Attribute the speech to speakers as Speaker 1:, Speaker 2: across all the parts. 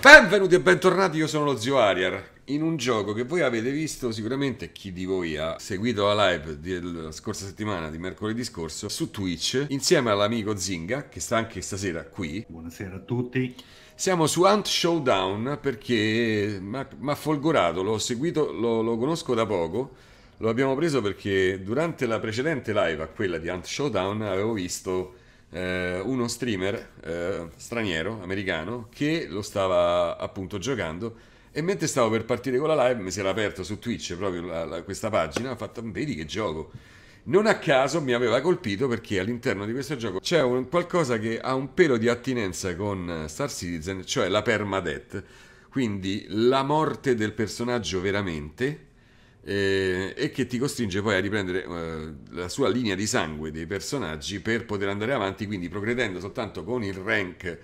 Speaker 1: Benvenuti e bentornati, io sono lo Zio Ariar. In un gioco che voi avete visto sicuramente, chi di voi ha seguito la live della scorsa settimana, di mercoledì scorso, su Twitch, insieme all'amico Zinga, che sta anche stasera qui.
Speaker 2: Buonasera a tutti.
Speaker 1: Siamo su Hunt Showdown perché mi ha folgorato, l'ho seguito, lo conosco da poco, lo abbiamo preso perché durante la precedente live a quella di Hunt Showdown avevo visto uno streamer straniero, americano, che lo stava appunto giocando e mentre stavo per partire con la live mi si era aperto su Twitch proprio questa pagina, ho fatto, vedi che gioco. Non a caso mi aveva colpito perché all'interno di questo gioco c'è qualcosa che ha un pelo di attinenza con Star Citizen, cioè la permadeath, quindi la morte del personaggio veramente, e che ti costringe poi a riprendere la sua linea di sangue dei personaggi per poter andare avanti, quindi progredendo soltanto con il rank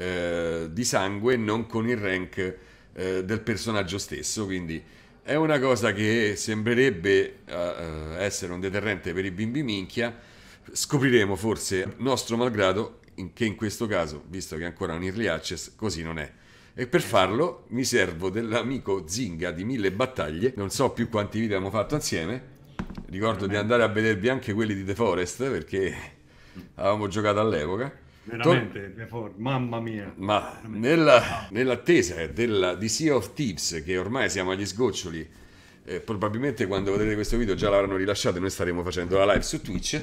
Speaker 1: di sangue, non con il rank del personaggio stesso, quindi è una cosa che sembrerebbe essere un deterrente per i bimbi minchia. Scopriremo forse, nostro malgrado, che in questo caso, visto che è ancora un early access, così non è. E per farlo mi servo dell'amico Zinga di 1000 battaglie. Non so più quanti video abbiamo fatto insieme. Ricordo di andare a vedervi anche quelli di The Forest perché avevamo giocato all'epoca.
Speaker 2: Veramente, mamma mia.
Speaker 1: Ma
Speaker 2: Veramente.
Speaker 1: nell'attesa di Sea of Thieves, che ormai siamo agli sgoccioli, probabilmente quando vedrete questo video già l'avranno rilasciato e noi staremo facendo la live su Twitch,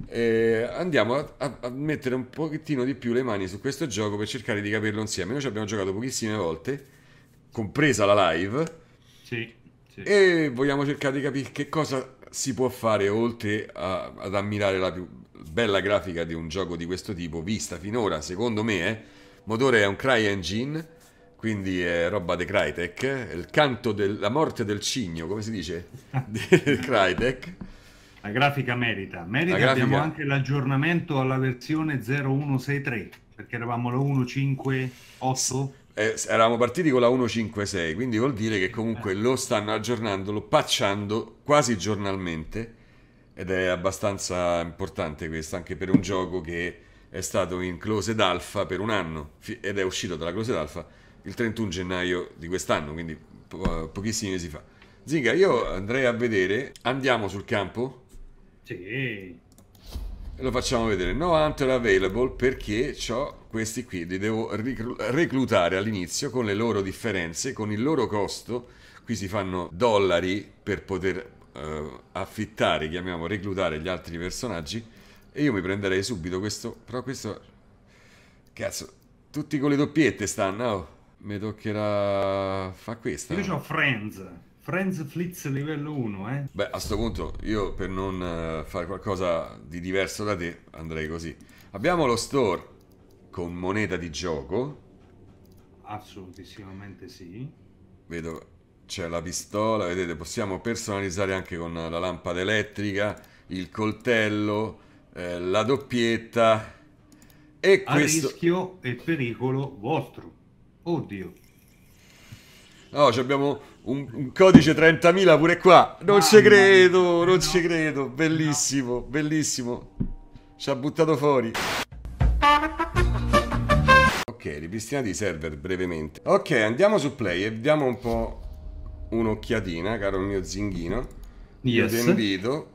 Speaker 1: andiamo a mettere un pochettino di più le mani su questo gioco per cercare di capirlo insieme. Noi ci abbiamo giocato pochissime volte, compresa la live,
Speaker 2: Sì, sì.
Speaker 1: e vogliamo cercare di capire che cosa si può fare oltre ad ammirare la più bella grafica di un gioco di questo tipo vista finora, secondo me. Il motore è un CryEngine, quindi è roba di Crytek, il canto della morte del cigno, come si dice? Del Crytek.
Speaker 2: La grafica merita.
Speaker 1: La
Speaker 2: Merita, abbiamo
Speaker 1: grafica
Speaker 2: anche l'aggiornamento alla versione 0163, perché eravamo la 158.
Speaker 1: eravamo partiti con la 1.5.6, quindi vuol dire che comunque lo stanno aggiornando, lo patchando quasi giornalmente, ed è abbastanza importante questo anche per un gioco che è stato in closed alpha per un anno ed è uscito dalla closed alpha il 31 gennaio di quest'anno, quindi pochissimi mesi fa. Zinga, io andrei a vedere, andiamo sul campo
Speaker 2: Sì.
Speaker 1: e lo facciamo vedere. No hunter available perché ho questi qui, li devo reclutare all'inizio con le loro differenze, con il loro costo. Qui si fanno dollari per poter affittare, chiamiamo, reclutare gli altri personaggi. E io mi prenderei subito questo, però questo, cazzo, tutti con le doppiette stanno, oh, mi toccherà fa
Speaker 2: Io
Speaker 1: questa.
Speaker 2: ho Friends. Friends Flitz livello 1, eh?
Speaker 1: Beh, a sto punto io per non fare qualcosa di diverso da te andrei così. Abbiamo lo store con moneta di gioco.
Speaker 2: Assolutissimamente sì.
Speaker 1: Vedo c'è la pistola, vedete, possiamo personalizzare anche con la lampada elettrica, il coltello, la doppietta e
Speaker 2: A
Speaker 1: questo.
Speaker 2: rischio e pericolo vostro. Oddio.
Speaker 1: No, abbiamo un codice 30.000 pure qua. Non ci
Speaker 2: Mamma mia.
Speaker 1: credo, non ci
Speaker 2: No.
Speaker 1: credo.
Speaker 2: No.
Speaker 1: Bellissimo, bellissimo. Ci ha buttato fuori. Ok, ripristinati i server brevemente. Ok, andiamo su Play e diamo un po' un'occhiatina, caro mio zinghino. Io ti
Speaker 2: Yes.
Speaker 1: invito.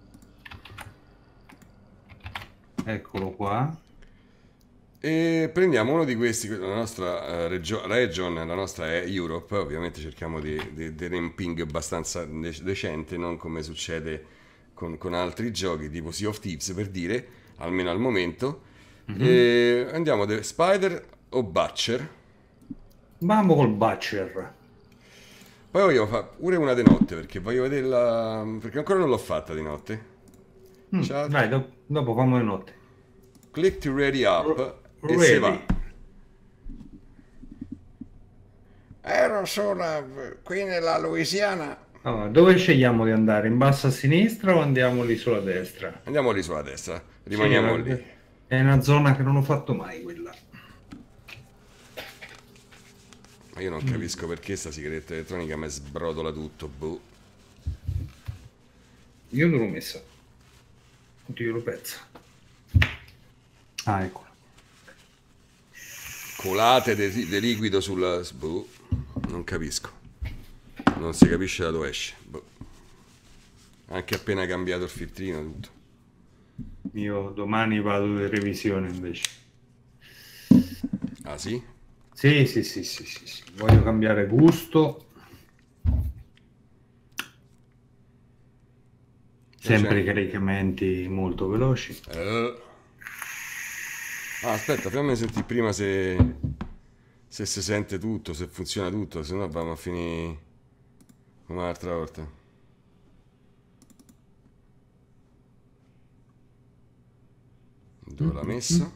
Speaker 2: Eccolo qua.
Speaker 1: E prendiamo uno di questi, la nostra region, la nostra è Europe, ovviamente cerchiamo di tenere un ping abbastanza decente, non come succede con altri giochi, tipo Sea of Thieves per dire, almeno al momento.
Speaker 2: Mhm.
Speaker 1: E andiamo Spider o Butcher.
Speaker 2: Vamo col Butcher.
Speaker 1: Poi voglio fare pure una di notte, perché voglio vederla, perché ancora non l'ho fatta di notte. Ciao.
Speaker 2: Vai, dopo famo le notte.
Speaker 1: Click to ready up e se va.
Speaker 2: Ready.
Speaker 1: Ero solo qui nella Louisiana.
Speaker 2: Allora, dove scegliamo di andare? In basso a sinistra o andiamo lì sulla destra?
Speaker 1: Andiamo lì sulla destra,
Speaker 2: Sì,
Speaker 1: rimaniamo lì.
Speaker 2: è una zona che non ho fatto mai quella.
Speaker 1: Ma io non capisco perché sta sigaretta elettronica mi sbrotola tutto, boh.
Speaker 2: Io non l'ho messa. Oddio, lo pezzo. Ah, ecco.
Speaker 1: colate di liquido sulla... Boh, non capisco. Non si capisce da dove esce. Boh. Anche appena cambiato il filtrino tutto.
Speaker 2: Io domani vado in revisione invece.
Speaker 1: Ah sì?
Speaker 2: Sì, sì, sì, sì, sì, sì. Voglio cambiare gusto. Sempre caricamenti molto veloci.
Speaker 1: Ah, aspetta, fammi sentire prima se si sente tutto, se funziona tutto, se no vamo a finire come l'altra volta. Dove l'ha messo?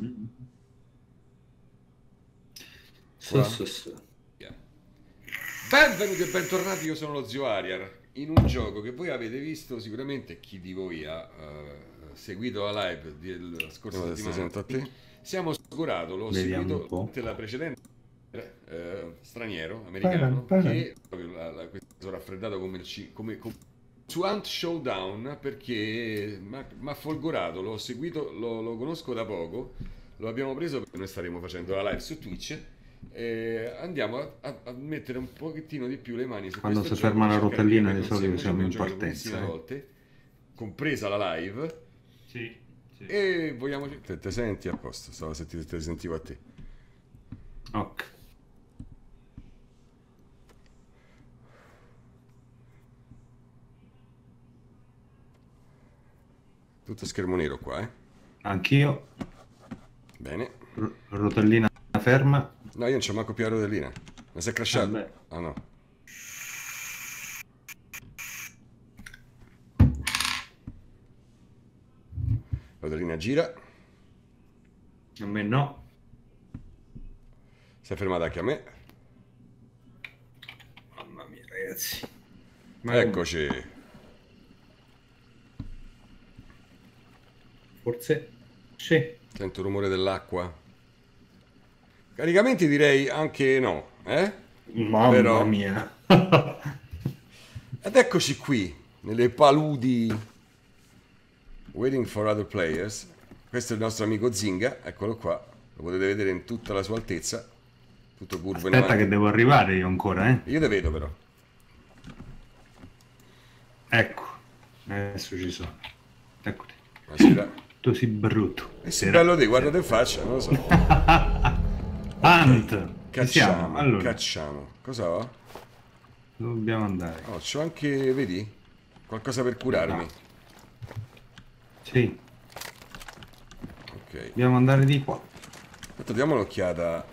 Speaker 1: Qua?
Speaker 2: Sì.
Speaker 1: Yeah. Benvenuti e bentornati, io sono lo Zio Ariar, in un gioco che voi avete visto sicuramente, chi di voi ha seguito la live della scorsa settimana. Siamo assicurato, l'ho seguito durante la precedente straniero, americano, che proprio questo raffreddato come su Hunt Showdown, perché mi ha folgorato, l'ho seguito, lo conosco da poco, lo abbiamo preso perché noi staremo facendo la live su Twitch. Andiamo a mettere un pochettino di più le mani su
Speaker 2: quando
Speaker 1: questo
Speaker 2: si ferma la rotellina di solito
Speaker 1: siamo
Speaker 2: in partenza,
Speaker 1: volte, compresa la live.
Speaker 2: Sì.
Speaker 1: E vogliamo... Te senti a posto? Te sentivo a te.
Speaker 2: Ok.
Speaker 1: Tutto schermo nero qua,
Speaker 2: Anch'io.
Speaker 1: Bene.
Speaker 2: Rotellina ferma.
Speaker 1: No, io non c'ho manco più la rotellina. Ma si è crashato. Ah no. Rotellina gira.
Speaker 2: A me no.
Speaker 1: Si è fermata anche a me.
Speaker 2: Mamma mia, ragazzi.
Speaker 1: Eccoci.
Speaker 2: Forse sì.
Speaker 1: Sento il rumore dell'acqua. Caricamenti direi anche no,
Speaker 2: Mamma mia.
Speaker 1: Ed eccoci qui, nelle paludi Waiting for Other Players. Questo è il nostro amico Zinga, eccolo qua. Lo potete vedere in tutta la sua altezza. Tutto curvo in avanti.
Speaker 2: Aspetta che devo arrivare io ancora,
Speaker 1: Io te vedo però.
Speaker 2: Ecco, adesso ci sono. Eccoti.
Speaker 1: Buonasera.
Speaker 2: Tu sei brutto.
Speaker 1: E sei bello te, guardate in faccia, non lo so.
Speaker 2: Hunt.
Speaker 1: Cacciamo,
Speaker 2: allora.
Speaker 1: cacciamo. Cosa ho?
Speaker 2: Dobbiamo andare.
Speaker 1: Oh, c'ho anche, vedi? Qualcosa per curarmi.
Speaker 2: Sì.
Speaker 1: Ok.
Speaker 2: Dobbiamo andare di qua.
Speaker 1: Aspetta, diamo un'occhiata.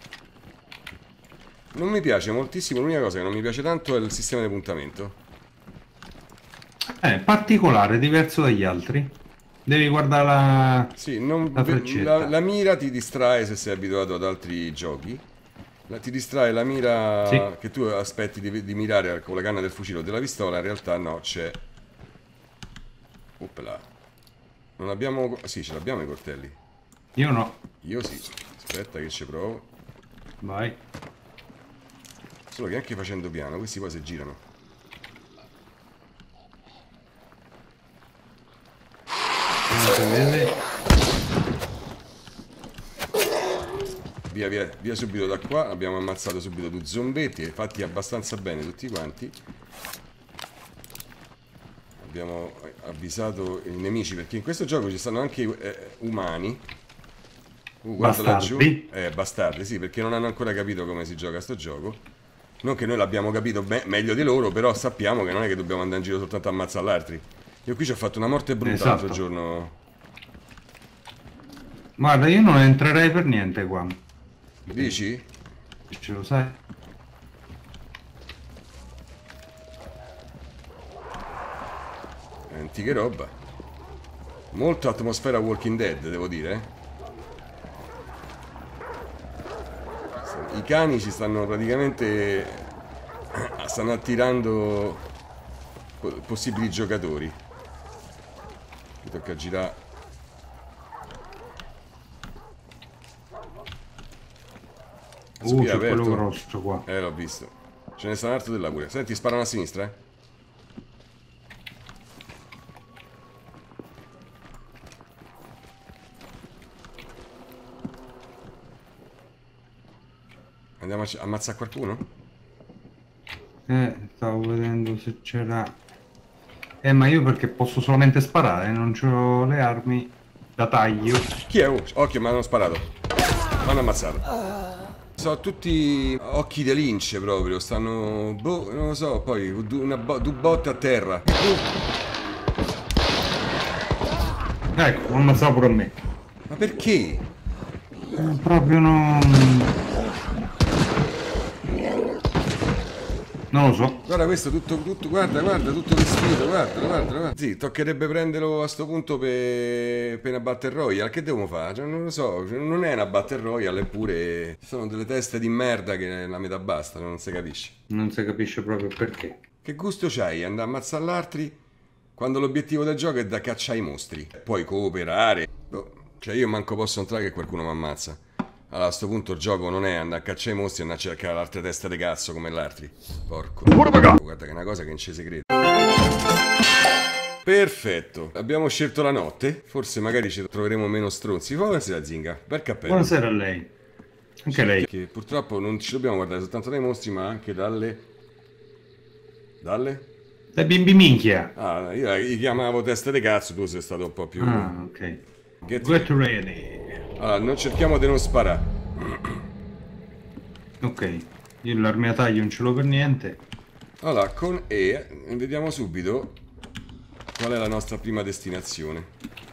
Speaker 1: Non mi piace moltissimo, l'unica cosa che non mi piace tanto è il sistema di puntamento.
Speaker 2: È particolare, diverso dagli altri. Devi guardare la...
Speaker 1: Sì,
Speaker 2: la freccetta.
Speaker 1: la mira ti distrae se sei abituato ad altri giochi. Ti distrae la mira che tu aspetti di mirare con la canna del fucile o della pistola, in realtà no, c'è... Oppla. Non abbiamo... Sì, ce l'abbiamo i coltelli.
Speaker 2: Io no.
Speaker 1: Io sì. Aspetta che ci provo.
Speaker 2: Vai.
Speaker 1: Solo che anche facendo piano, questi qua si girano.
Speaker 2: Non si vede.
Speaker 1: Via subito da qua. Abbiamo ammazzato subito due zombetti, fatti abbastanza bene tutti quanti. Abbiamo avvisato i nemici, perché in questo gioco ci stanno anche umani. Guarda laggiù. Bastardi, sì, perché non hanno ancora capito come si gioca a sto gioco. Non che noi l'abbiamo capito meglio di loro, però sappiamo che non è che dobbiamo andare in giro soltanto a ammazzare l'altri. Io qui ci ho fatto una morte brutta l'altro giorno.
Speaker 2: Guarda, io non entrerei per niente qua.
Speaker 1: Dici?
Speaker 2: Ce lo sai?
Speaker 1: Antiche roba. Molto atmosfera Walking Dead, devo dire. I cani ci stanno praticamente... stanno attirando possibili giocatori. Mi tocca girare.
Speaker 2: C'è quello grosso qua.
Speaker 1: L'ho visto. Ce ne sta un altro della pure. Senti, sparano a sinistra, Andiamo a ammazzare qualcuno?
Speaker 2: Stavo vedendo se c'era... ma io perché posso solamente sparare, non ho le armi da taglio.
Speaker 1: Chi è? Occhio, mi hanno sparato. Mi hanno ammazzato. Sono tutti occhi di lince proprio, stanno... boh, non lo so, poi due botte a terra.
Speaker 2: Ecco, ho ammazzato pure a me.
Speaker 1: Ma perché?
Speaker 2: Proprio non... Non lo so.
Speaker 1: Guarda questo tutto, guarda, tutto vestito, guarda. Sì, toccherebbe prenderlo a sto punto per una Battle Royale. Che devo fare? Cioè, non lo so, cioè, non è una Battle Royale, eppure sono delle teste di merda che la metà basta, non si capisce.
Speaker 2: Non si capisce proprio perché.
Speaker 1: Che gusto c'hai? Andare a ammazzare l'altri quando l'obiettivo del gioco è da cacciare i mostri. Puoi cooperare. Boh, cioè io manco posso entrare che qualcuno mi ammazza. Allora a sto punto il gioco non è andare a cacciare i mostri e andare a cercare l'altra testa di cazzo come l'altri. Porco. Guarda che è una cosa che non ci si crede. Perfetto. Abbiamo scelto la notte. Forse magari ci troveremo meno stronzi. Buonasera Zinga. Bel cappello.
Speaker 2: Buonasera a lei. Anche
Speaker 1: Sì,
Speaker 2: lei.
Speaker 1: che purtroppo non ci dobbiamo guardare soltanto dai mostri ma anche dalle... Dalle?
Speaker 2: Da bimbi minchia.
Speaker 1: Ah, io li chiamavo testa di cazzo, tu sei stato un po' più...
Speaker 2: Ah, ok.
Speaker 1: Get
Speaker 2: ready.
Speaker 1: Allora, non cerchiamo di non sparare.
Speaker 2: Ok. Io l'arma a taglio non ce l'ho per niente.
Speaker 1: Allora, con E vediamo subito qual è la nostra prima destinazione.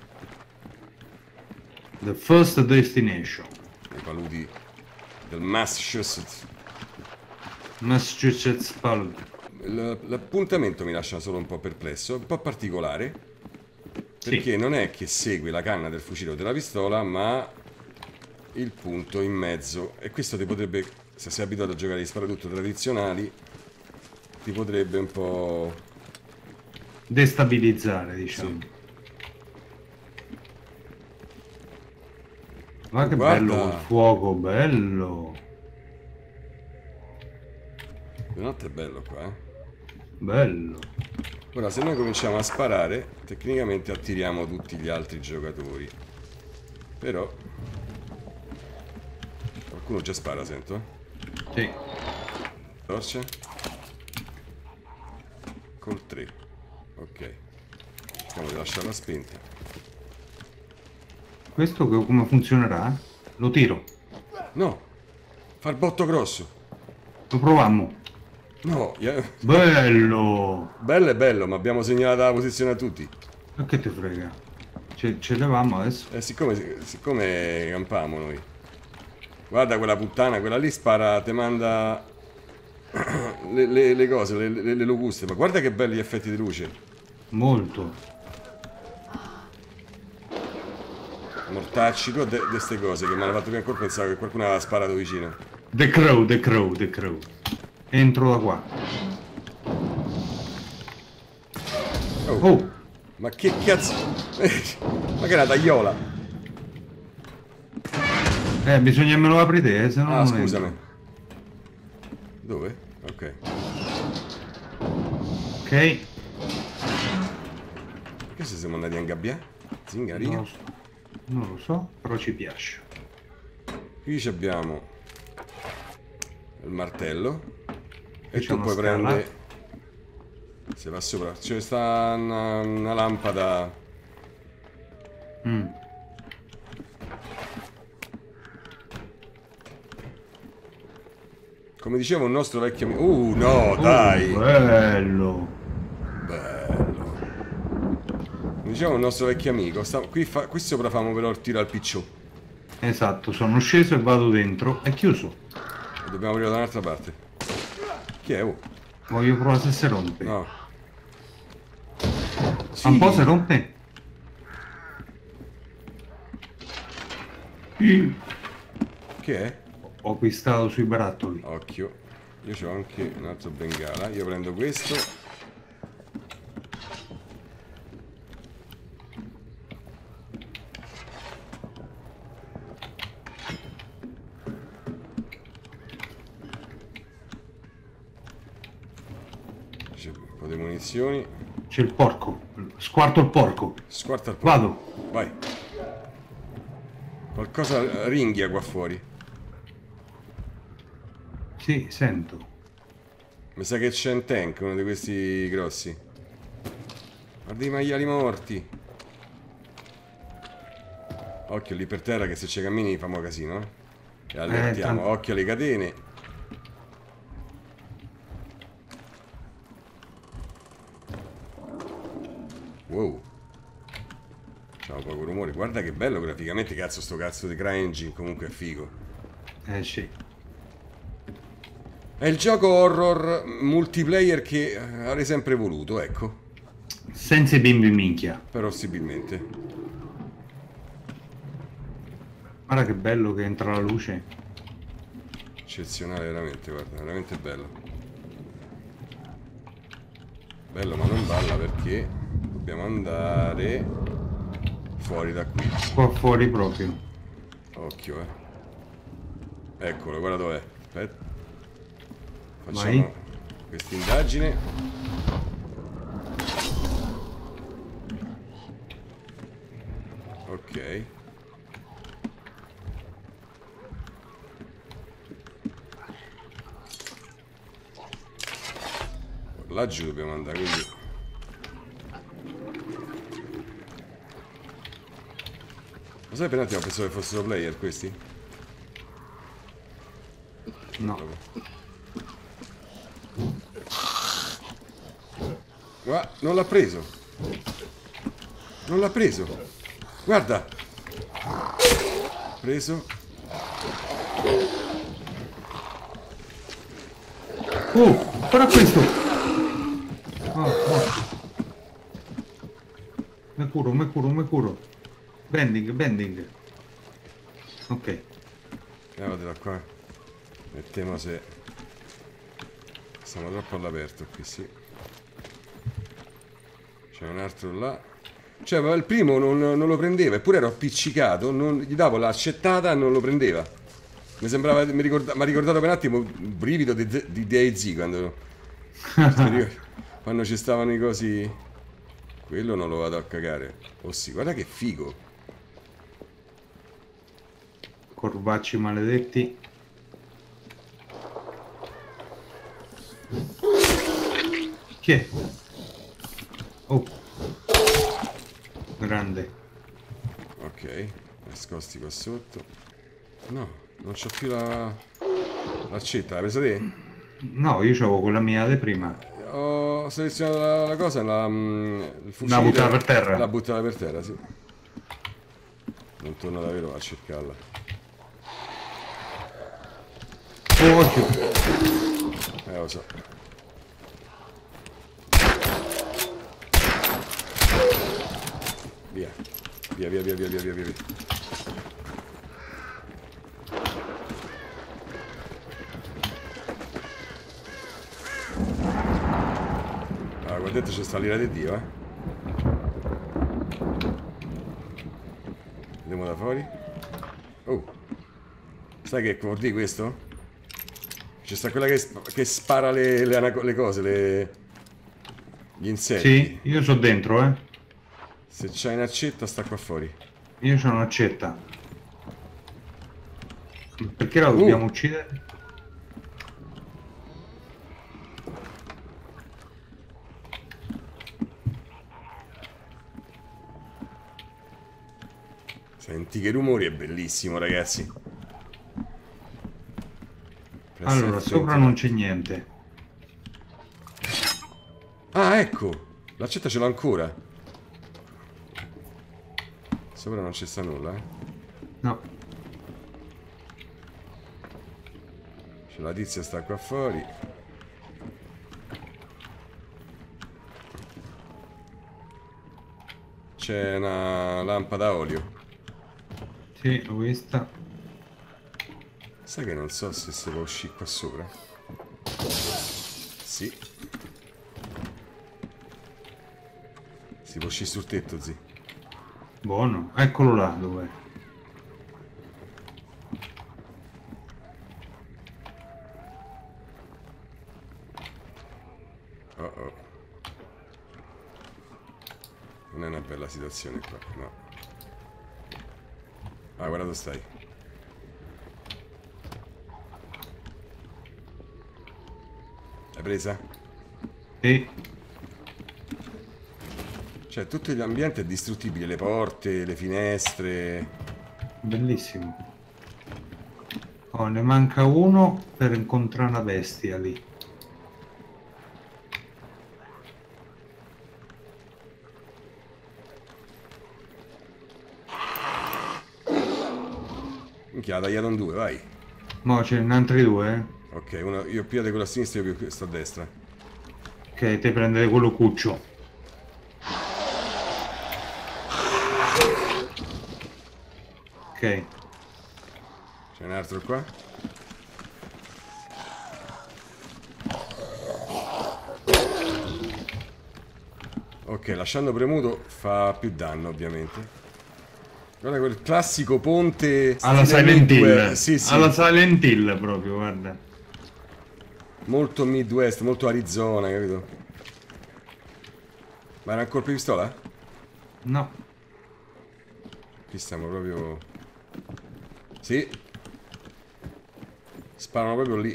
Speaker 2: The first destination.
Speaker 1: I paludi del Massachusetts.
Speaker 2: Massachusetts Palud.
Speaker 1: L'appuntamento mi lascia solo un po' perplesso, un po' particolare. Perché
Speaker 2: Sì.
Speaker 1: non è che segui la canna del fucile o della pistola, ma il punto in mezzo. E questo ti potrebbe, se sei abituato a giocare agli sparatutto tradizionali, ti potrebbe un po'...
Speaker 2: Destabilizzare, diciamo.
Speaker 1: Sì.
Speaker 2: Ma che
Speaker 1: Guarda.
Speaker 2: bello quel fuoco, bello.
Speaker 1: La notte è bello qua, eh.
Speaker 2: Bello.
Speaker 1: Ora, se noi cominciamo a sparare, tecnicamente attiriamo tutti gli altri giocatori. Però... qualcuno già spara, sento, eh.
Speaker 2: Sì.
Speaker 1: Torce. Col 3. Ok. Cerchiamo di lasciarla spenta.
Speaker 2: Questo come funzionerà? Lo tiro.
Speaker 1: No! Fa il botto grosso!
Speaker 2: Lo proviamo.
Speaker 1: No!
Speaker 2: Bello.
Speaker 1: Bello è bello, ma abbiamo segnalato la posizione a tutti.
Speaker 2: Ma che te frega? Ce levamo adesso?
Speaker 1: Siccome campamo noi. Guarda quella puttana, quella lì spara, te manda le cose, le locuste. Ma guarda che belli gli effetti di luce.
Speaker 2: Molto.
Speaker 1: Mortacci, tu di queste cose che mi hanno fatto prima ancora pensavo che qualcuno aveva sparato vicino.
Speaker 2: The Crow, The Crow, The Crow. Entro da qua. Oh.
Speaker 1: Ma che cazzo? Ma che è una tagliola?
Speaker 2: Bisogna me lo apri te, se no
Speaker 1: Ah,
Speaker 2: non
Speaker 1: scusami.
Speaker 2: entro.
Speaker 1: Dove? Ok.
Speaker 2: Ok.
Speaker 1: Perché se siamo andati a ingabbiare? Zingaria?
Speaker 2: Non lo so, però ci piace.
Speaker 1: Qui abbiamo il martello. E
Speaker 2: C'è
Speaker 1: tu
Speaker 2: una
Speaker 1: puoi
Speaker 2: scala.
Speaker 1: prendere... Se va sopra, c'è sta una lampada. Come diceva un nostro vecchio amico. No, dai!
Speaker 2: Bello.
Speaker 1: Bello. Come diceva un nostro vecchio amico, qui sopra famo però il tiro al picciò.
Speaker 2: Esatto, sono sceso e vado dentro. È chiuso.
Speaker 1: E dobbiamo aprire da un'altra parte. Chi è? Oh.
Speaker 2: Voglio provare se si rompe.
Speaker 1: No. Sì.
Speaker 2: Un po' si rompe.
Speaker 1: Che è?
Speaker 2: Ho acquistato sui barattoli.
Speaker 1: Occhio. Io ho anche un altro bengala. Io prendo questo. C'è un po' di munizioni.
Speaker 2: C'è il porco. Squarto il porco.
Speaker 1: Squarta il po'.
Speaker 2: Vado.
Speaker 1: Vai. Qualcosa ringhia qua fuori.
Speaker 2: Sì, sento.
Speaker 1: Mi sa che c'è un tank, uno di questi grossi. Guarda i maiali morti. Occhio lì per terra che se ci cammini famo casino, eh. E allertiamo.
Speaker 2: Tanto.
Speaker 1: Occhio alle catene. Wow. Facciamo poco rumore. Guarda che bello graficamente, cazzo, sto cazzo di CryEngine comunque è figo.
Speaker 2: Sì.
Speaker 1: È il gioco horror multiplayer che avrei sempre voluto, ecco.
Speaker 2: Senza i bimbi minchia.
Speaker 1: Possibilmente.
Speaker 2: Guarda che bello che entra la luce.
Speaker 1: Eccezionale veramente, guarda, veramente bello. Bello ma non balla perché dobbiamo andare fuori da qui.
Speaker 2: Qua fuori proprio.
Speaker 1: Occhio, Eccolo, guarda dov'è. Aspetta.
Speaker 2: Vai.
Speaker 1: Facciamo questa indagine. Ok. Laggiù dobbiamo andare, quindi. Lo sai per un attimo pensavo che fossero player questi?
Speaker 2: No.
Speaker 1: Guarda, non l'ha preso. Non l'ha preso. Guarda. Preso.
Speaker 2: Guarda questo. Oh. Me curo. Bending. Ok.
Speaker 1: Levate da qua. Mettiamo se. Siamo troppo all'aperto qui, sì. C'è un altro là. Cioè, ma il primo non lo prendeva, eppure ero appiccicato, gli davo l'accettata e non lo prendeva. Mi sembrava, mi ha ricordato per un attimo un brivido di DayZ quando ci stavano i cosi. Quello non lo vado a cagare. Oh sì, guarda che figo.
Speaker 2: Corvacci maledetti. Chi è? Oh. Grande.
Speaker 1: Ok, nascosti qua sotto. No, non c'ho più l'accetta, l'hai presa te?
Speaker 2: No, io c'avevo quella mia di prima.
Speaker 1: Ho selezionato la cosa, il fucile.
Speaker 2: La buttata per terra.
Speaker 1: La buttata per terra, sì. Non torno davvero a cercarla.
Speaker 2: Oh, occhio.
Speaker 1: Lo so. Via. Via. Allora, qua dentro c'è sta l'ira di Dio, Andiamo da fuori. Oh. Sai che vuol dire questo? C'è sta quella che spara le cose, gli insetti.
Speaker 2: Sì, io sono dentro,
Speaker 1: Se c'hai un'accetta sta qua fuori.
Speaker 2: Io sono un'accetta. Perché la dobbiamo uccidere?
Speaker 1: Senti che rumori, è bellissimo, ragazzi.
Speaker 2: Allora, sopra non c'è niente.
Speaker 1: Ah, ecco! L'accetta ce l'ho ancora. Sopra non c'è sta nulla,
Speaker 2: No.
Speaker 1: C'è la tizia sta qua fuori. C'è una lampada a olio.
Speaker 2: Sì, l'ho vista.
Speaker 1: Sai che non so se si può uscire qua sopra? Sì. Si può uscire sul tetto, zi.
Speaker 2: Buono. Eccolo là, dov'è?
Speaker 1: Oh. Non è una bella situazione qua, no. Ah, guarda dove stai. L'hai presa?
Speaker 2: Sì.
Speaker 1: Cioè, tutto l'ambiente è distruttibile, le porte, le finestre.
Speaker 2: Bellissimo. Oh, ne manca uno per incontrare una bestia lì.
Speaker 1: Minchia, la tagliato in due, vai.
Speaker 2: Mo' ce ne altri due, eh?
Speaker 1: Ok, uno, io pigliate quello a sinistra e io questo a destra.
Speaker 2: Ok, te prendete quello cuccio. Ok.
Speaker 1: C'è un altro qua. Ok, lasciando premuto fa più danno, ovviamente. Guarda quel classico ponte
Speaker 2: Alla
Speaker 1: stile
Speaker 2: Silent Hill.
Speaker 1: Midwest. Sì, sì.
Speaker 2: Alla Silent Hill proprio, guarda.
Speaker 1: Molto Midwest, molto Arizona, capito? Ma era un colpo di pistola?
Speaker 2: No.
Speaker 1: Qui stiamo proprio... Sì. Sparano proprio lì.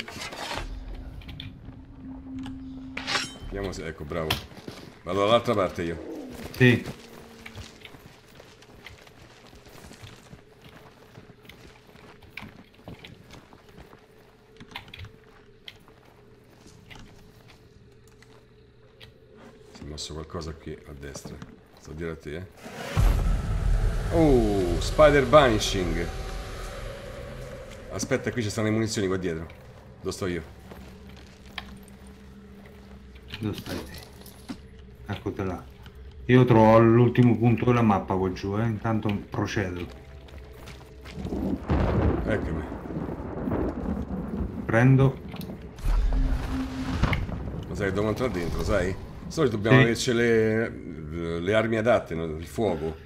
Speaker 1: Vediamo se... Ecco, bravo. Vado dall'altra parte io.
Speaker 2: Sì.
Speaker 1: Si è mosso qualcosa qui a destra. Sto a dire a te, eh. Oh, Spider Vanishing. Aspetta, qui ci stanno le munizioni qua dietro. Dove sto io?
Speaker 2: Dove stai te? Eccoti là. Io trovo l'ultimo punto della mappa qua giù, intanto procedo.
Speaker 1: Eccomi.
Speaker 2: Prendo.
Speaker 1: Lo sai che dobbiamo entrare dentro, sai? Di solito dobbiamo
Speaker 2: Sì.
Speaker 1: averci le armi adatte, no? Il fuoco.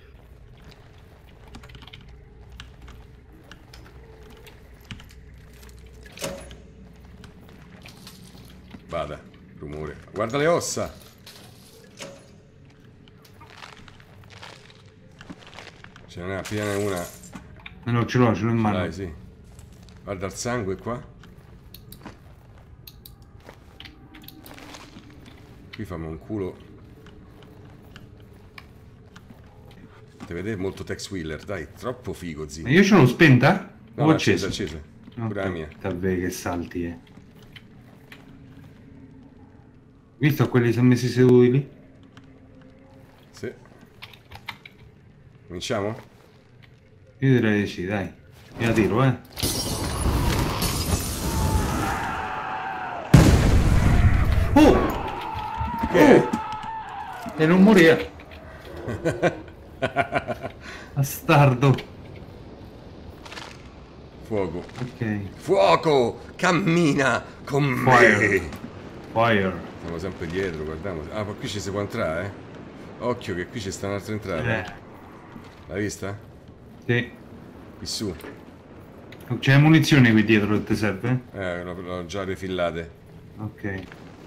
Speaker 1: Vada, rumore. Guarda le ossa. Ce n'è appena una.
Speaker 2: Non ce l'ho in mano.
Speaker 1: Dai, sì. Guarda il sangue qua. Qui famo un culo. Te vedete molto Tex Wheeler, dai, troppo figo,
Speaker 2: Ma
Speaker 1: zio.
Speaker 2: io ce l'ho spenta?
Speaker 1: No,
Speaker 2: O
Speaker 1: no,
Speaker 2: accesa?
Speaker 1: accesa. Pure la mia.
Speaker 2: Davvero che salti, Visto quelli sono messi seduti lì?
Speaker 1: Sì. Cominciamo?
Speaker 2: Io direi di sì, dai. Io la tiro, Oh!
Speaker 1: Che?
Speaker 2: E non morire. Bastardo.
Speaker 1: Fuoco.
Speaker 2: Ok.
Speaker 1: Fuoco! Cammina con me!
Speaker 2: Fire. Fire.
Speaker 1: Siamo sempre dietro, guardiamo. Ah, ma qui ci si può entrare, eh? Occhio che qui ci sta un'altra entrata. L'hai vista?
Speaker 2: Sì.
Speaker 1: Qui su.
Speaker 2: C'è munizioni qui dietro che ti serve?
Speaker 1: L'ho già refillate.
Speaker 2: Ok.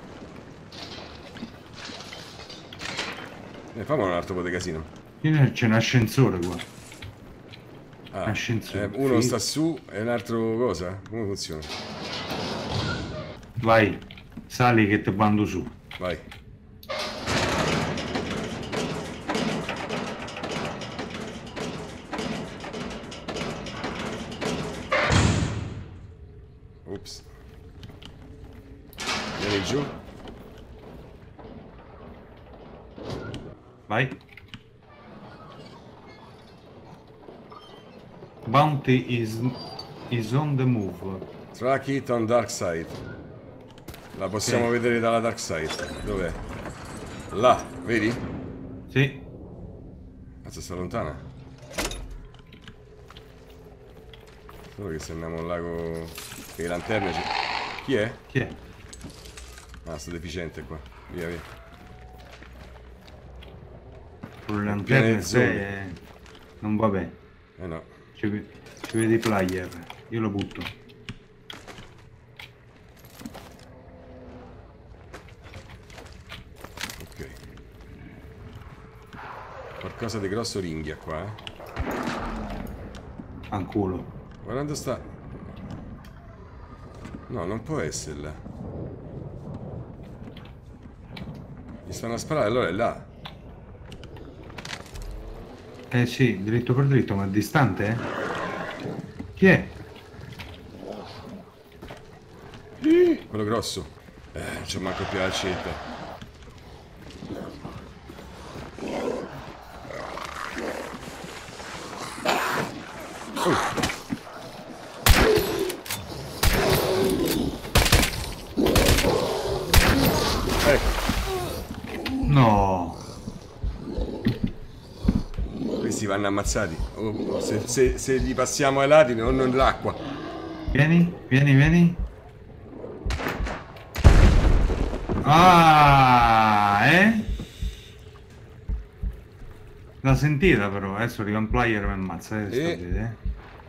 Speaker 1: Fammi un altro po' di casino.
Speaker 2: C'è un ascensore qua.
Speaker 1: Ah,
Speaker 2: Ascensore.
Speaker 1: uno
Speaker 2: Figo.
Speaker 1: sta su e un altro cosa? Come funziona?
Speaker 2: Vai. Sali che ti bando su.
Speaker 1: Vai. Ops. Vieni giù.
Speaker 2: Vai. Bounty is on the move.
Speaker 1: Track it on dark side. La possiamo vedere dalla dark side. Dov'è? Là, vedi?
Speaker 2: Sì.
Speaker 1: Cazzo, sta lontana. Solo che se andiamo là con le lanterne Chi è?
Speaker 2: Chi è?
Speaker 1: Ah, sto deficiente qua. Via, via.
Speaker 2: Con le
Speaker 1: Piene
Speaker 2: lanterne
Speaker 1: di zombie.
Speaker 2: se... Non va bene.
Speaker 1: Eh no.
Speaker 2: Ci vedi i player. Io lo butto.
Speaker 1: Ok. Qualcosa di grosso ringhia qua,
Speaker 2: Fanculo.
Speaker 1: Guardando sta... No, non può essere là. Mi stanno a sparare, allora è là.
Speaker 2: Eh sì, dritto per dritto, ma è distante, eh? Chi è?
Speaker 1: Quello grosso. Non c'è manco più la accetta. Ecco,
Speaker 2: No.
Speaker 1: questi vanno ammazzati. Se gli passiamo ai lati, non nell'acqua.
Speaker 2: Vieni, vieni, vieni. Ah, eh? L'ha sentita però, adesso arriva un player e mi ammazza, eh?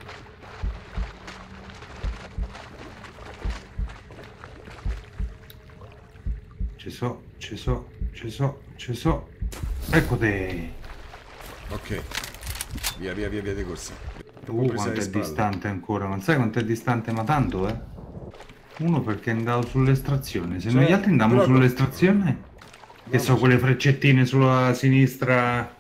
Speaker 2: Ci so, ci so, ci so, ci so. Ecco te.
Speaker 1: Ok. Via, via, via, via di corsa. Presa
Speaker 2: Quanto
Speaker 1: alle
Speaker 2: è
Speaker 1: spalle.
Speaker 2: distante ancora, non sai quanto è distante, ma tanto, eh? Uno perché è andato sull'estrazione, se
Speaker 1: Cioè,
Speaker 2: noi altri andiamo
Speaker 1: però-
Speaker 2: sull'estrazione, che so quelle freccettine sulla sinistra,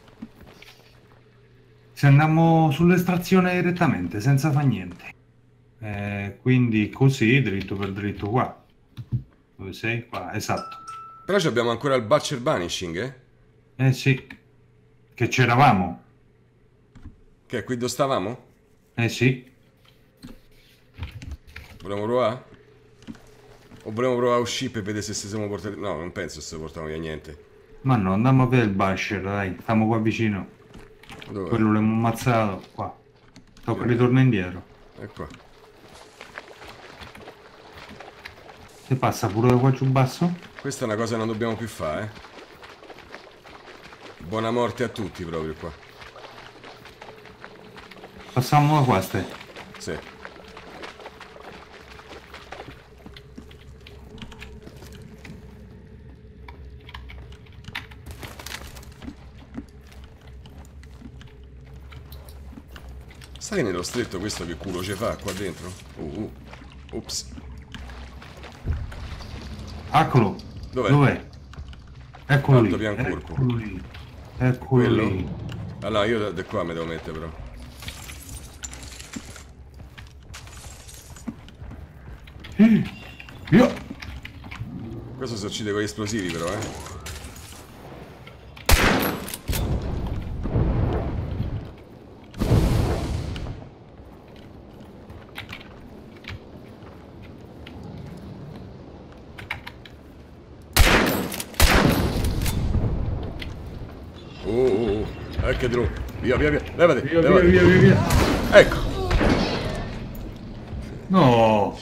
Speaker 2: se andiamo sull'estrazione direttamente, senza fa niente. Quindi così, dritto per dritto qua. Dove sei? Qua, esatto.
Speaker 1: Però ci abbiamo ancora il Butcher Banishing, eh?
Speaker 2: Eh sì, che c'eravamo.
Speaker 1: Che è qui dove stavamo?
Speaker 2: Eh sì.
Speaker 1: Volevamo provare? O volevamo provare a uscire per vedere se siamo portati... No, non penso se portiamo via niente.
Speaker 2: Ma no, andiamo a vedere il Basher, dai, stiamo qua vicino.
Speaker 1: Dove?
Speaker 2: Quello l'abbiamo ammazzato, qua. Tocca ritorno indietro.
Speaker 1: È qua.
Speaker 2: Se passa pure da qua giù basso?
Speaker 1: Questa è una cosa che non dobbiamo più fare, eh? Buona morte a tutti proprio qua.
Speaker 2: Passiamo da qua, ste.
Speaker 1: Sì. Sai nello stretto questo che culo ci fa qua dentro? Ups.
Speaker 2: Eccolo.
Speaker 1: Dov'è?
Speaker 2: Dov'è? Eccolo
Speaker 1: Alto
Speaker 2: lì.
Speaker 1: pian corpo.
Speaker 2: Eccolo lì. Eccolo
Speaker 1: Quello?
Speaker 2: lì.
Speaker 1: Allora io da qua mi devo mettere però.
Speaker 2: Io.
Speaker 1: Questo si uccide con gli esplosivi però, eh. Che drone. Via, via, via. Levati,
Speaker 2: Via, via,
Speaker 1: levati.
Speaker 2: via, via, via.
Speaker 1: Ecco.
Speaker 2: No.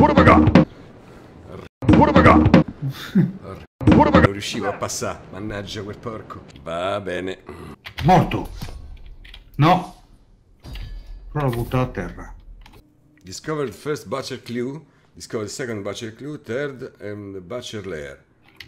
Speaker 1: Non riuscivo a passare. Mannaggia quel porco. Va bene.
Speaker 2: Morto. No. Però l'ho buttato a terra.
Speaker 1: Discovered first butcher clue. Discovered second butcher clue. Third and butcher lair.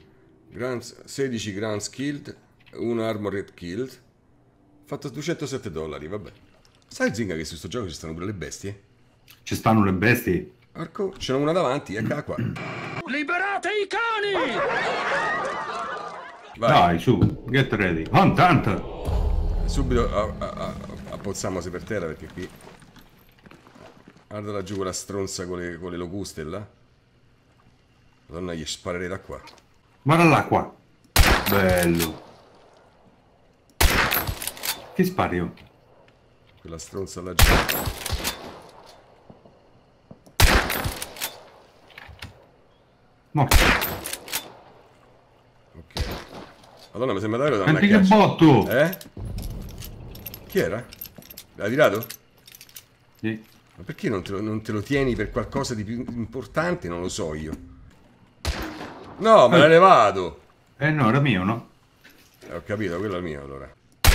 Speaker 1: 16 grounds killed. 1 armored killed. Fatto $207, vabbè. Sai Zinga che su sto gioco ci stanno pure le bestie?
Speaker 2: Ci stanno le bestie.
Speaker 1: Arco, ce n'è una davanti, eccola qua.
Speaker 3: Liberate i cani!
Speaker 1: Vai,
Speaker 2: Dai, su. Get ready. Hunt, hunt.
Speaker 1: subito appozziamosi per terra perché qui... Guarda laggiù quella stronza con le locuste là. Madonna, gli sparerei da qua.
Speaker 2: Guarda là, qua. Bello. Che spari io?
Speaker 1: Quella stronza laggiù.
Speaker 2: Morto.
Speaker 1: Ok. Madonna, mi sembra davvero da
Speaker 2: Senti che botto!
Speaker 1: Eh? Chi era? L'hai tirato?
Speaker 2: Sì.
Speaker 1: Ma perché non te lo tieni per qualcosa di più importante? Non lo so io. No, me l'hai levato!
Speaker 2: No, era mio, no?
Speaker 1: Ho capito, quello è il mio allora.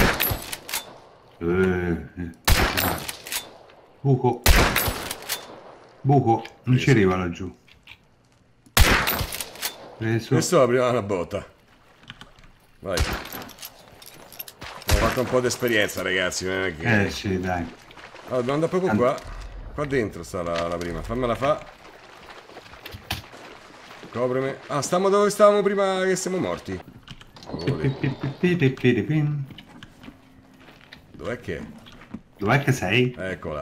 Speaker 2: Buco. Buco, non ci arriva laggiù. Preso.
Speaker 1: Questo è la prima una botta. Vai. Ho fatto un po' di esperienza, ragazzi. Non è che...
Speaker 2: Sì, dai.
Speaker 1: Allora, dobbiamo andare proprio qua. Qua dentro sta la prima. Fammela fa. Coprimi. Ah, stiamo dove stavamo prima che siamo morti. Dov'è che è?
Speaker 2: Dov'è che sei?
Speaker 1: Eccola.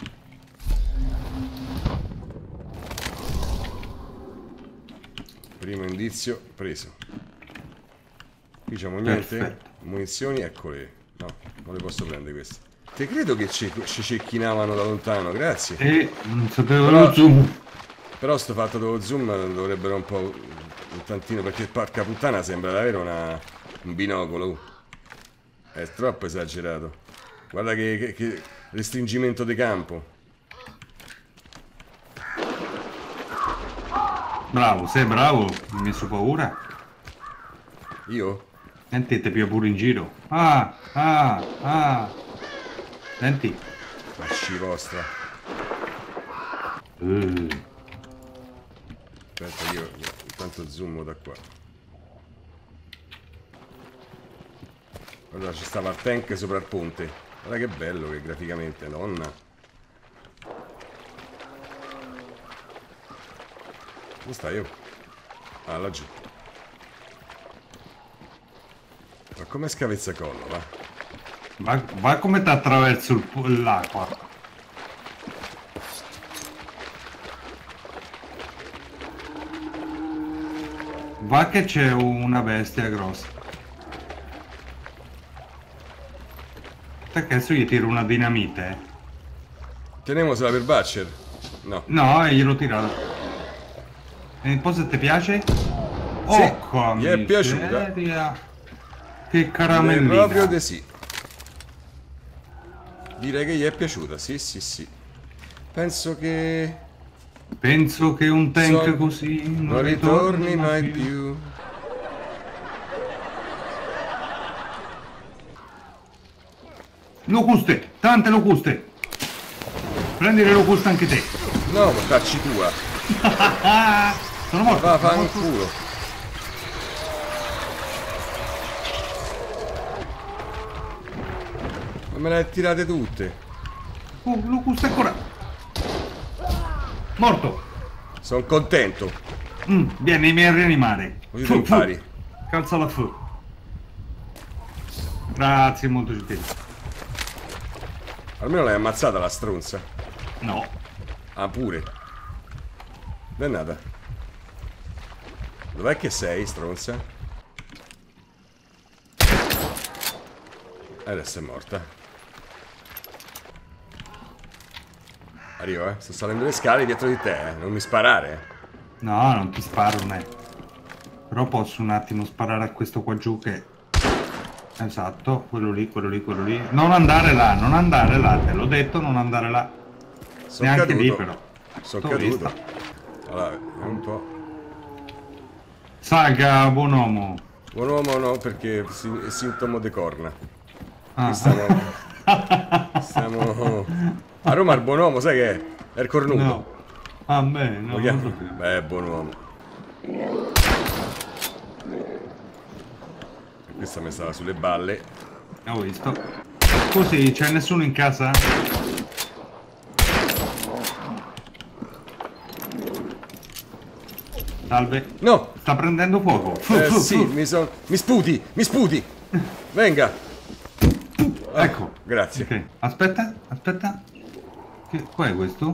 Speaker 1: Primo indizio preso. Qui c'è niente.
Speaker 2: Perfetto.
Speaker 1: Munizioni, eccole. No, non le posso prendere queste. Te credo che ci cecchinavano da lontano, grazie.
Speaker 2: Non sapevo
Speaker 1: Però-
Speaker 2: lo zoom.
Speaker 1: Però sto fatto dello zoom dovrebbero un tantino, perché porca puttana sembra davvero un binocolo. È troppo esagerato. Guarda che restringimento di campo.
Speaker 2: Bravo, sei bravo. Mi hai messo paura.
Speaker 1: Io?
Speaker 2: Senti, te pia pure in giro. Senti.
Speaker 1: Masci vostra. Aspetta, io intanto zoomo da qua. Allora ci stava il tank sopra il ponte. Guarda che bello che graficamente, nonna. Dove stai io? Ah, laggiù. Ma come scavezzacollo, va?
Speaker 2: Va come ti attraverso l'acqua. Va che c'è una bestia grossa. Perché adesso gli tiro una dinamite?
Speaker 1: Tenemosela per Butcher. No.
Speaker 2: No, gliel'ho tirato. E poi se ti piace? Oh,
Speaker 1: gli è piaciuta.
Speaker 2: Che caramellina.
Speaker 1: Proprio di sì. Direi che gli è piaciuta, sì, sì, sì. Penso che
Speaker 2: Un tank
Speaker 1: Son-
Speaker 2: così
Speaker 1: non ritorni mai più.
Speaker 2: Locuste, tante locuste. Prendi le locuste anche te.
Speaker 1: No, portacci tua.
Speaker 2: Sono morto.
Speaker 1: Va,
Speaker 2: sono
Speaker 1: fa un
Speaker 2: morto.
Speaker 1: culo. Ma me le hai tirate tutte.
Speaker 2: Oh, locuste ancora. Morto.
Speaker 1: Sono contento.
Speaker 2: Vieni, mi a rianimare.
Speaker 1: Così ti impari.
Speaker 2: Calza la fu. Grazie, molto gentile.
Speaker 1: Almeno l'hai ammazzata la stronza.
Speaker 2: No.
Speaker 1: Ah, pure. Dannata. Dov'è che sei, stronza? Adesso è morta. Arrivo, sto salendo le scale dietro di te, non mi sparare.
Speaker 2: No, non ti sparo, non è. Però posso un attimo sparare a questo qua giù che... Esatto, quello lì, quello lì, quello lì. Non andare là, te l'ho detto, non andare là.
Speaker 1: Sono
Speaker 2: Neanche
Speaker 1: caduto.
Speaker 2: lì però.
Speaker 1: Sono
Speaker 2: T'ho
Speaker 1: caduto.
Speaker 2: vista.
Speaker 1: Allora, è un po'...
Speaker 2: Saga, buon uomo.
Speaker 1: Buon uomo no, perché è sintomo di corna.
Speaker 2: Ah.
Speaker 1: Qui stiamo... A Roma il buon uomo, sai che è il cornuto.
Speaker 2: No. A me, no.
Speaker 1: Lo chiamo? Beh, buon uomo. Questa mi stava sulle balle.
Speaker 2: Ho visto. Così, c'è nessuno in casa? Salve.
Speaker 1: No!
Speaker 2: Sta prendendo fuoco.
Speaker 1: Sì, mi sputi! Mi sputi! Venga! Ah,
Speaker 2: Ecco.
Speaker 1: Grazie.
Speaker 2: Ok. Aspetta, aspetta. Qual è questo?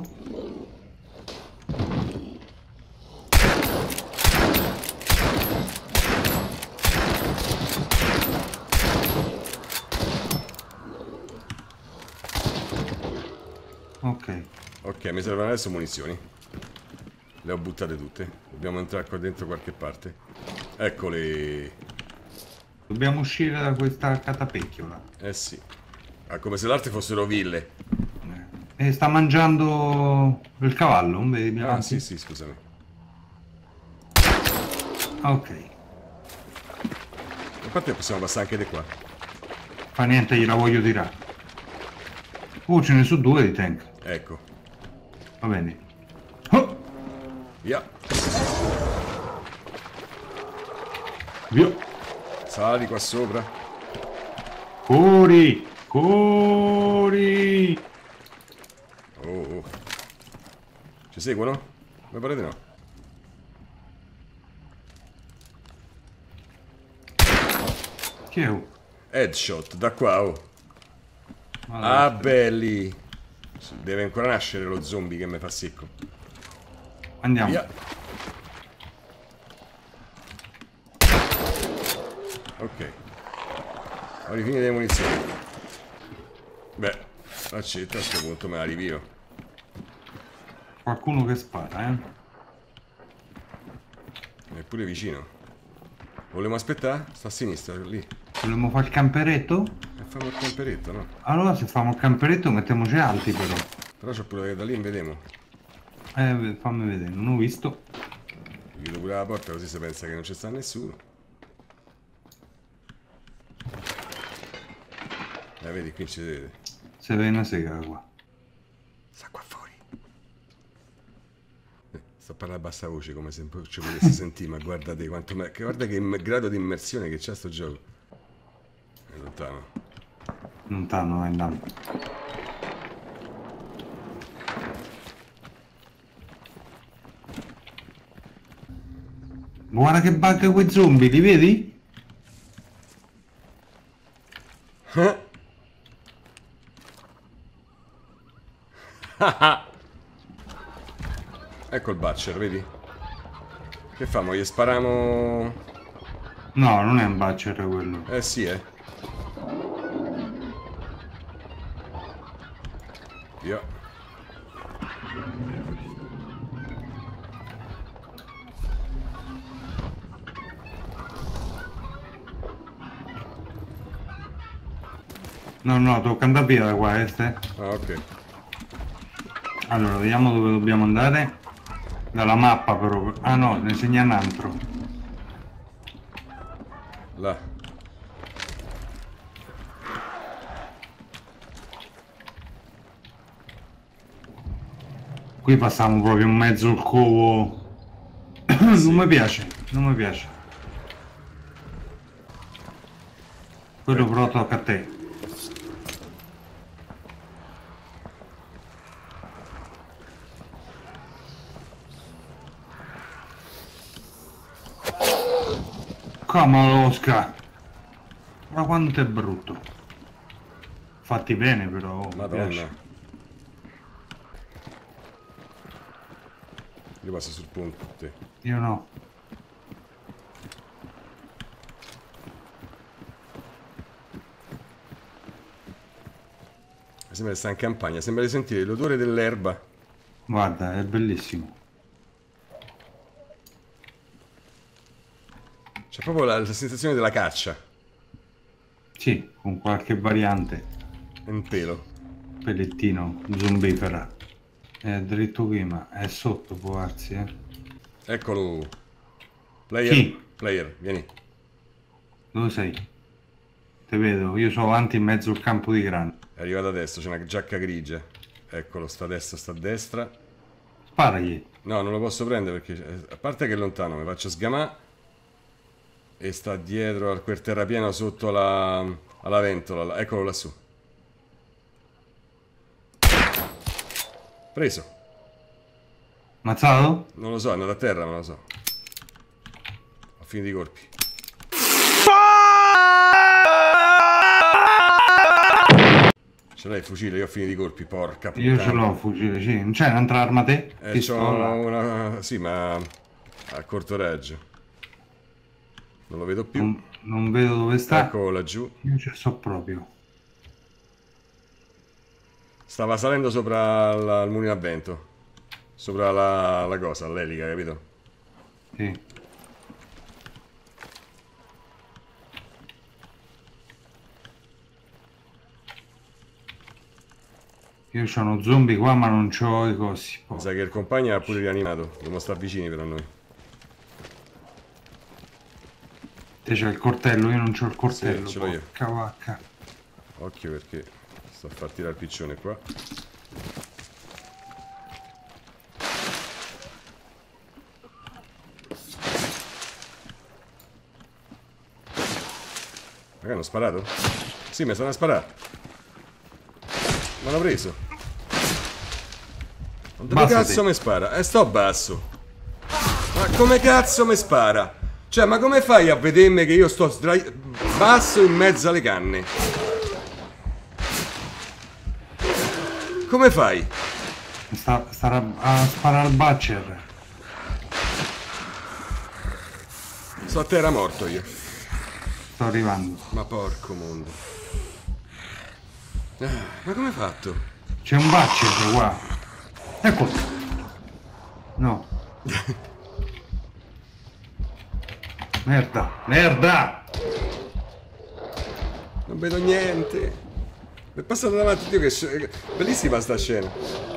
Speaker 2: Ok.
Speaker 1: Ok, mi servono adesso munizioni. Le ho buttate tutte. Dobbiamo entrare qua dentro qualche parte. Eccole.
Speaker 2: Dobbiamo uscire da questa catapecchiola.
Speaker 1: Eh sì. Ah, come se l'altre fossero ville.
Speaker 2: E sta mangiando il cavallo, non vedi?
Speaker 1: Ah,
Speaker 2: Avanti?
Speaker 1: sì, sì, scusami.
Speaker 2: Ok.
Speaker 1: A parte possiamo passare anche di qua.
Speaker 2: Fa niente, gliela voglio tirare. Oh, ce ne sono due di tank.
Speaker 1: Ecco.
Speaker 2: Va bene. Oh,
Speaker 1: Via.
Speaker 2: via.
Speaker 1: Sali qua sopra.
Speaker 2: Corri! Corri!
Speaker 1: Oh, oh. Ci seguono? Mi pare di no.
Speaker 2: Che è?
Speaker 1: Headshot, da qua, oh.
Speaker 2: Allora,
Speaker 1: Ah, belli. Deve ancora nascere lo zombie che mi fa secco.
Speaker 2: andiamo.
Speaker 1: Via. Ok. Ho rifinito le munizioni. Beh, l'accetta a questo punto me la rivio.
Speaker 2: Qualcuno che spara, eh?
Speaker 1: È pure vicino. Vogliamo aspettare? Sta a sinistra, lì.
Speaker 2: Vogliamo fare il camperetto?
Speaker 1: E famo il camperetto, no?
Speaker 2: Allora se famo il camperetto mettiamoci alti però.
Speaker 1: Però c'ho pure che da lì vedemo.
Speaker 2: Fammi vedere, non ho visto.
Speaker 1: Chiudo pure la porta così si pensa che non ci sta nessuno. Vedi, qui ci vede.
Speaker 2: Se vede una sega qua.
Speaker 1: Sta qua fuori. Sto a parlare a bassa voce come se ci potesse sentire, ma guardate quanto guarda che grado di immersione che c'ha sto gioco. È lontano.
Speaker 2: Lontano, andiamo. Guarda che bug quei zombie, li vedi?
Speaker 1: Ecco il butcher, vedi? Che famo? Gli spariamo...
Speaker 2: No, non è un butcher quello.
Speaker 1: Eh sì, Via.
Speaker 2: No, tocca andare via da qua, Este.
Speaker 1: Ah, ok.
Speaker 2: Allora, vediamo dove dobbiamo andare. Dalla mappa però. Ah no, ne segna un altro.
Speaker 1: Là.
Speaker 2: Qui passiamo proprio in mezzo al covo. Non mi piace, non mi piace. Quello però tocca a te. Come Oscar. Ma quanto è brutto. Fatti bene però. Oh, mi
Speaker 1: Madonna.
Speaker 2: piace.
Speaker 1: Io passo sul punto. Te.
Speaker 2: Io no.
Speaker 1: Sembra di stare in campagna, sembra di sentire l'odore dell'erba.
Speaker 2: Guarda, è bellissimo.
Speaker 1: C'è proprio la sensazione della caccia.
Speaker 2: Sì, con qualche variante.
Speaker 1: Un pelo.
Speaker 2: Pellettino, zombifera. È dritto qui, ma è sotto, può darsi, eh.
Speaker 1: Eccolo. Player.
Speaker 2: Chi?
Speaker 1: Player, vieni.
Speaker 2: Dove sei? Te vedo, io sono avanti in mezzo al campo di grano.
Speaker 1: È arrivato adesso, c'è una giacca grigia. Eccolo, sta a destra, sta a destra.
Speaker 2: Sparagli.
Speaker 1: No, non lo posso prendere perché, a parte che è lontano, mi faccio sgamare. E sta dietro a quel terrapieno sotto alla ventola. Eccolo lassù. Preso.
Speaker 2: Mazzato?
Speaker 1: Non lo so, è andato a terra, non lo so. Ho finito i colpi. Ce l'hai il fucile? Io ho finito i colpi, porca puttana.
Speaker 2: Io ce l'ho il fucile, sì. Non c'è un'altra arma te?
Speaker 1: C'ho
Speaker 2: Pistola.
Speaker 1: una... Sì, ma a corto raggio. Non lo vedo più.
Speaker 2: Non vedo dove sta.
Speaker 1: Ecco laggiù.
Speaker 2: Io ci so proprio.
Speaker 1: Stava salendo sopra il mulino a vento. Sopra la cosa, l'elica, capito?
Speaker 2: Sì. Io c'ho uno zombie qua ma non c'ho i cosi.
Speaker 1: Mi sa che il compagno ha pure rianimato. Dobbiamo stare vicini per noi.
Speaker 2: Te c'hai il coltello, io non c'ho il coltello.
Speaker 1: Sì, ce l'ho io.
Speaker 2: Porca vacca.
Speaker 1: Occhio perché sto a far tirare il piccione qua. Raga, hanno sparato? Sì, mi stanno a sparare. Mi hanno preso. Dove
Speaker 2: Bassati.
Speaker 1: cazzo mi spara? Sto basso. Ma come cazzo mi spara? Cioè, ma come fai a vedermi che io sto Basso in mezzo alle canne. Come fai?
Speaker 2: Sta a sparare al Butcher.
Speaker 1: Sto a terra morto io.
Speaker 2: Sto arrivando.
Speaker 1: Ma porco mondo. Ma come hai fatto?
Speaker 2: C'è un Butcher qua. Ecco. No. Merda. Merda.
Speaker 1: Non vedo niente. Mi è passato davanti, Dio, che bellissima sta scena.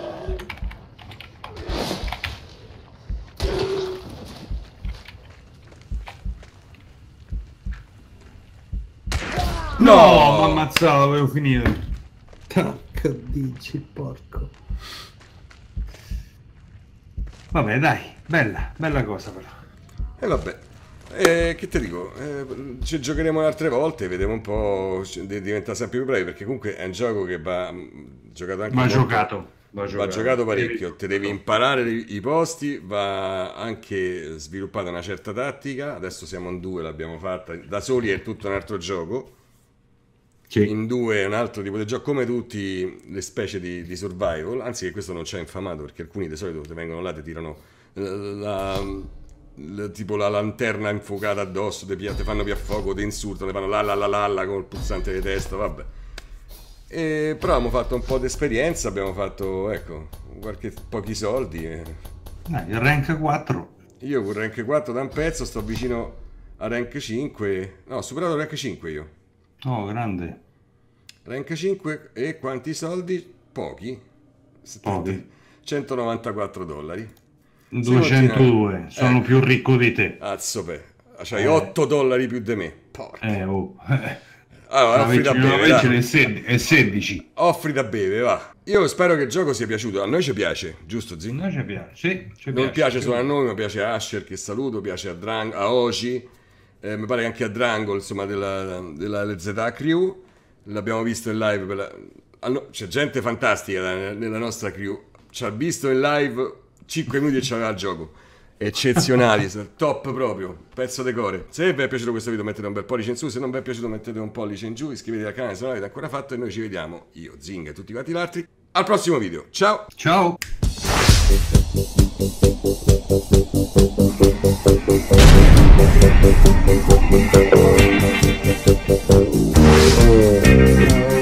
Speaker 2: No, mi ammazzato, avevo finito.
Speaker 4: Cacca dici, porco.
Speaker 2: Vabbè, dai, bella cosa però.
Speaker 1: E vabbè. Che ti dico? Ci giocheremo altre volte, vediamo un po', diventa sempre più bravi, perché comunque è un gioco che va giocato anche molto. Va giocato parecchio, te devi imparare i posti, va anche sviluppata una certa tattica. Adesso siamo in due, l'abbiamo fatta. Da soli è tutto un altro gioco.
Speaker 4: Sì.
Speaker 1: In due è un altro tipo di gioco, come tutte le specie di survival. Anzi, che questo non c'è infamato, perché alcuni di solito ti vengono là, ti tirano tipo la lanterna infuocata addosso, ti fanno via fuoco, ti insultano, ti fanno la con il pulsante di testa, vabbè. Però abbiamo fatto un po' di esperienza, abbiamo fatto, ecco, pochi soldi.
Speaker 2: Il rank 4.
Speaker 1: Io con rank 4 da un pezzo sto vicino a rank 5. No, ho superato rank 5 io.
Speaker 2: Oh, grande.
Speaker 1: Rank 5 e quanti soldi? Pochi.
Speaker 2: Pochi.
Speaker 1: $194.
Speaker 2: 202. Sono più ricco di te.
Speaker 1: Azzo, c'hai $8 più di me. Porca. Allora, offri da bere,
Speaker 2: è 16.
Speaker 1: offri da bere, va. Io spero che il gioco sia piaciuto. A noi ci piace, giusto, Zi?
Speaker 2: A noi ci piace, sì.
Speaker 1: Non piace solo a noi, ma piace a Asher, che saluto, piace a Oci, mi pare che anche a Drango, insomma, della LZA Crew. L'abbiamo visto in live. C'è gente fantastica nella nostra crew. Ci ha visto in live 5 minuti e c'aveva il gioco. Eccezionali, top proprio, pezzo decore. Se vi è piaciuto questo video mettete un bel pollice in su, se non vi è piaciuto mettete un pollice in giù, iscrivetevi al canale se non l'avete ancora fatto e noi ci vediamo, io, Zing e tutti quanti gli altri, al prossimo video. Ciao!
Speaker 2: Ciao!
Speaker 4: Oh.